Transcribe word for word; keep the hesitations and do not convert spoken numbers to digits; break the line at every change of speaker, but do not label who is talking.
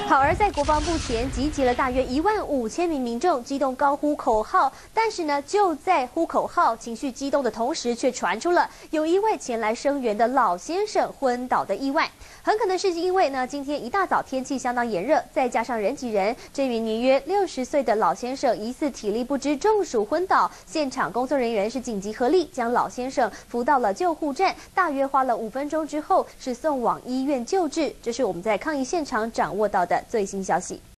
好，而在国防部前集结了大约一万五千名民众，激动高呼口号。但是呢，就在呼口号、情绪激动的同时，却传出了有一位前来声援的老先生昏倒的意外。很可能是因为呢，今天一大早天气相当炎热，再加上人挤人，这名年约六十岁的老先生疑似体力不支中暑昏倒。现场工作人员是紧急合力将老先生扶到了救护站，大约花了五分钟之后是送往医院救治。这是我们在抗议现场掌握到的最新消息。